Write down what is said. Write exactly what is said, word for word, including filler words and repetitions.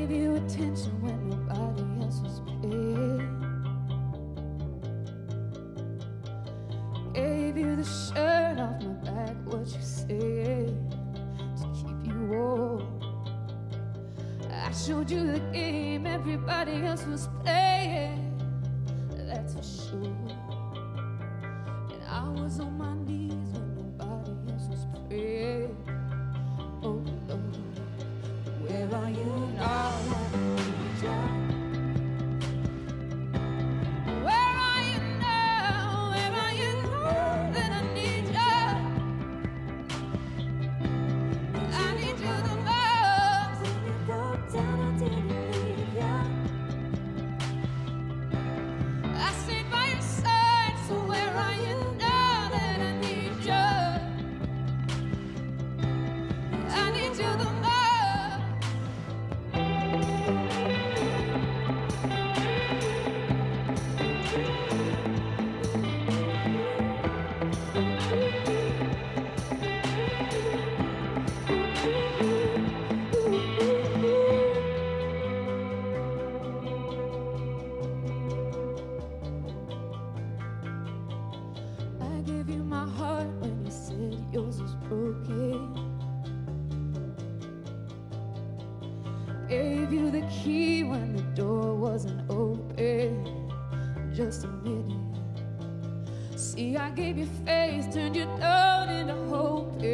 Gave you attention when nobody else was paying. Gave you the shirt off my back, what you said, to keep you warm. I showed you the game everybody else was playing, that's for sure. And I was on my knees when nobody else was praying. Oh Lord, where are you now? Where are you now? Where are you now? Then I need you. I need you the most. When you broke down, I didn't leave you. I stayed by your side, so where are you now? Then I need you. I need you the most. I gave you my heart when you said yours was broken. Gave you the key when the door wasn't open. Just a minute. See, I gave you faith, turned your doubt into hope.